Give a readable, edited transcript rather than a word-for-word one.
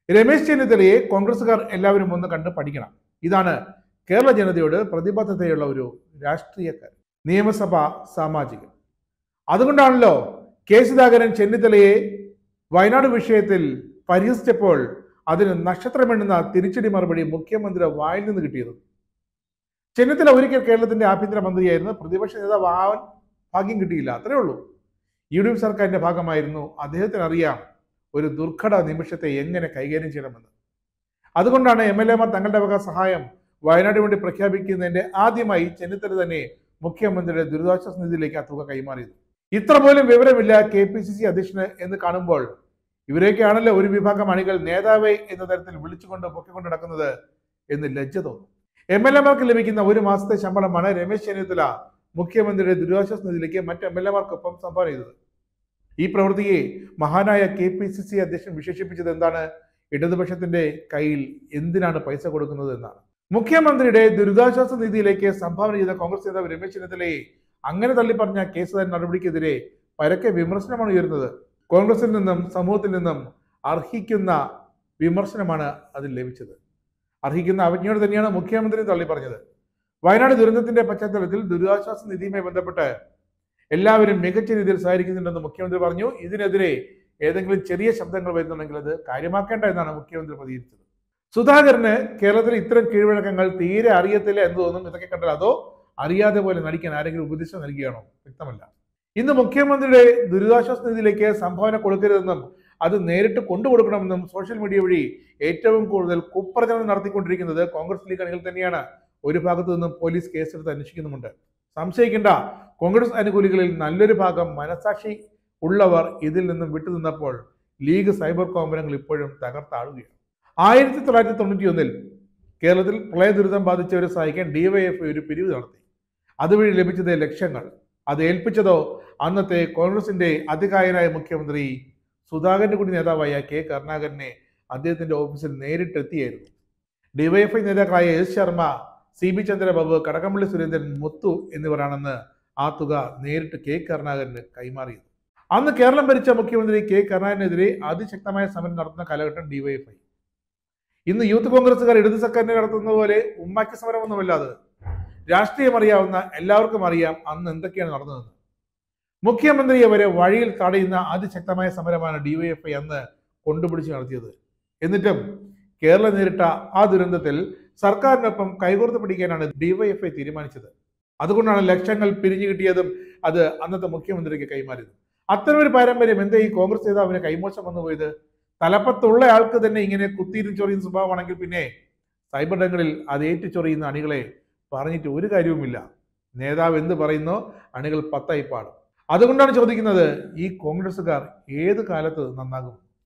രമേശ് ചെന്നിത്തലയെ കോൺഗ്രസുകാർ എല്ലാവരും ഒന്ന് കണ്ട് പഠിക്കണം. ഇതാണ് കേരള ജനതയോട് പ്രതിബദ്ധതയുള്ള ഒരു രാഷ്ട്രീയക്കാരൻ, നിയമസഭാ സാമാജികൻ. അതുകൊണ്ടാണല്ലോ കെ സുധാകരൻ ചെന്നിത്തലയെ വയനാട് വിഷയത്തിൽ പരിഹസിച്ചപ്പോൾ അതിന് നക്ഷത്രമെണ്ണുന്ന തിരിച്ചടി മറുപടി മുഖ്യമന്ത്രിയുടെ വായിൽ നിന്ന് കിട്ടിയത്. ചെന്നിത്തല ഒരിക്കൽ കേരളത്തിന്റെ ആഭ്യന്തര മന്ത്രിയായിരുന്നു. പ്രതിപക്ഷ നേതാവ് ആവാൻ ഭാഗ്യം കിട്ടിയില്ല, അത്രേ ഉള്ളൂ. UDF സർക്കാരിന്റെ ഭാഗമായിരുന്നു. അദ്ദേഹത്തിന് അറിയാം ഒരു ദുർഘട നിമിഷത്തെ എങ്ങനെ കൈകാര്യം ചെയ്യണമെന്ന്. അതുകൊണ്ടാണ് MLA മാർ തങ്ങളുടെ വക സഹായം വയനാടിന് വേണ്ടി പ്രഖ്യാപിക്കുന്നതിന്റെ ആദ്യമായി ചെന്നിത്തല തന്നെ മുഖ്യമന്ത്രിയുടെ ദുരിതാശ്വാസ നിധിയിലേക്ക് ആ തുക കൈമാറിയത്. ഇത്ര പോലും വിവരമില്ല KPCC അധ്യക്ഷന് എന്ന് കാണുമ്പോൾ ഇവരെയൊക്കെയാണല്ലോ ഒരു വിഭാഗം അണികൾ നേതാവേ എന്ന തരത്തിൽ വിളിച്ചുകൊണ്ട് പൊക്കിക്കൊണ്ട് നടക്കുന്നത് എന്ന് ലജ്ജ തോന്നും. MLA മാർക്ക് ലഭിക്കുന്ന ഒരു മാസത്തെ ശമ്പളമാണ് രമേശ് ചെന്നിത്തല മുഖ്യമന്ത്രിയുടെ ദുരിതാശ്വാസ നിധിയിലേക്ക് മറ്റ് MLA മാർക്കൊപ്പം സംഭാവന ചെയ്തത്. ഈ പ്രവൃത്തിയെ മഹാനായ KPCC അധ്യക്ഷൻ വിശേഷിപ്പിച്ചത് എന്താണ്? ഇടതുപക്ഷത്തിന്റെ കയ്യിൽ എന്തിനാണ് പൈസ കൊടുക്കുന്നത് എന്നാണ്. മുഖ്യമന്ത്രിയുടെ ദുരിതാശ്വാസ നിധിയിലേക്ക് സംഭാവന ചെയ്ത കോൺഗ്രസ് നേതാവ് രമേശ് ചെന്നിത്തലയെ അങ്ങനെ തള്ളിപ്പറഞ്ഞ കെ സുധാകരൻ നടപടിക്കെതിരെ പരക്കെ വിമർശനമാണ് ഉയർന്നത്. കോൺഗ്രസിൽ നിന്നും സമൂഹത്തിൽ നിന്നും അർഹിക്കുന്ന വിമർശനമാണ് അതിൽ ലഭിച്ചത്. അർഹിക്കുന്ന അവജ്ഞയോട് തന്നെയാണ് മുഖ്യമന്ത്രി തള്ളിപ്പറഞ്ഞത്. വയനാട് ദുരന്തത്തിന്റെ പശ്ചാത്തലത്തിൽ ദുരിതാശ്വാസ നിധിയുമായി ബന്ധപ്പെട്ട് എല്ലാവരും മികച്ച രീതിയിൽ സഹകരിക്കുന്നുണ്ടെന്ന് മുഖ്യമന്ത്രി പറഞ്ഞു. ഇതിനെതിരെ ഏതെങ്കിലും ചെറിയ ശബ്ദങ്ങൾ വരുന്നുണ്ടെങ്കിൽ അത് കാര്യമാക്കേണ്ട എന്നാണ് മുഖ്യമന്ത്രി പ്രതികരിച്ചത്. സുധാകരന് കേരളത്തിൽ ഇത്തരം കീഴ്വഴക്കങ്ങൾ തീരെ അറിയത്തില്ല എന്ന് തോന്നുന്നു. ഇതൊക്കെ കണ്ടാൽ അതോ അറിയാതെ പോലെ നടിക്കാൻ ആരെങ്കിലും ഉപദേശം നൽകുകയാണോ? വ്യക്തമല്ല. ഇന്ന് മുഖ്യമന്ത്രിയുടെ ദുരിതാശ്വാസ നിധിയിലേക്ക് സംഭാവന കൊടുക്കരുതെന്നും അത് നേരിട്ട് കൊണ്ടുകൊടുക്കണമെന്നും സോഷ്യൽ മീഡിയ വഴി ഏറ്റവും കൂടുതൽ കുപ്രചരണം നടത്തിക്കൊണ്ടിരിക്കുന്നത് കോൺഗ്രസ് ലീഗ് അണികൾ തന്നെയാണ്. ഒരു ഭാഗത്തു നിന്നും പോലീസ് കേസെടുത്ത് അന്വേഷിക്കുന്നുമുണ്ട്. സംശയിക്കേണ്ട, കോൺഗ്രസ് അനുകൂലികളിൽ നല്ലൊരു ഭാഗം മനസാക്ഷി ഉള്ളവർ ഇതിൽ നിന്നും വിട്ടുനിന്നപ്പോൾ ലീഗ് സൈബർ കോമ്പരങ്ങൾ ഇപ്പോഴും തകർത്താടുകയാണ്. 1991 കേരളത്തിൽ പ്രളയ ദുരിതം ബാധിച്ചവരെ സഹായിക്കാൻ DYFI ഒരു പിരിവ് നടത്തി. അതുവഴി ലഭിച്ചത് ലക്ഷങ്ങൾ. അത് ഏൽപ്പിച്ചതോ അന്നത്തെ കോൺഗ്രസിന്റെ അതികായനായ മുഖ്യമന്ത്രി സുധാകരന്റെ കൂടി നേതാവായ K കരുണാകരനെ അദ്ദേഹത്തിന്റെ ഓഫീസിൽ നേരിട്ടെത്തിയായിരുന്നു. DYFI നേതാക്കളായ S ശർമ്മ, CB ചന്ദ്രബാബു, കടകംപള്ളി സുരേന്ദ്രൻ, മുത്തു എന്നിവരാണെന്ന് ആ തുക നേരിട്ട് K കരുണാകരന് കൈമാറിയത്. അന്ന് കേരളം ഭരിച്ച മുഖ്യമന്ത്രി K കരുണാകരനെതിരെ അതിശക്തമായ സമരം നടത്തുന്ന കാലഘട്ടം DYFI. ഇന്ന് യൂത്ത് കോൺഗ്രസുകാർ ഇടത് സർക്കാരിനെ നടത്തുന്ന പോലെ ഉമ്മാക്കി സമരമൊന്നുമല്ലാതെ രാഷ്ട്രീയം അറിയാവുന്ന എല്ലാവർക്കും അറിയാം അന്ന് എന്തൊക്കെയാണ് നടന്നതെന്ന്. മുഖ്യമന്ത്രിയെ വരെ വഴിയിൽ തടയുന്ന അതിശക്തമായ സമരമാണ് DYFI അന്ന് കൊണ്ടുപിടിച്ച് നടത്തിയത്. എന്നിട്ടും കേരളം നേരിട്ട ആ ദുരന്തത്തിൽ സർക്കാരിനൊപ്പം കൈകോർത്ത് പിടിക്കാനാണ് DYFI തീരുമാനിച്ചത്. അതുകൊണ്ടാണ് ലക്ഷങ്ങൾ പിരിഞ്ഞു കിട്ടിയതും അത് അന്നത്തെ മുഖ്യമന്ത്രിക്ക് കൈമാറിയത്. അത്തരമൊരു പാരമ്പര്യം എന്താ ഈ കോൺഗ്രസ് നേതാവിന് കൈമോശം വന്നു പോയത്? തലപ്പത്തുള്ള ആൾക്ക് തന്നെ ഇങ്ങനെ കുത്തിയിരുന്ന് ചൊറിയുന്ന സ്വഭാവമാണെങ്കിൽ പിന്നെ സൈബർ ഇടങ്ങളിൽ അത് ഏറ്റുചൊറിയുന്ന അണികളെ പറഞ്ഞിട്ട് ഒരു കാര്യവുമില്ല. നേതാവ് എന്ത് പറയുന്നോ അണികൾ 10 ആയി പാടും. അതുകൊണ്ടാണ് ചോദിക്കുന്നത്, ഈ കോൺഗ്രസുകാർ ഏത് കാലത്ത് നന്നാകും?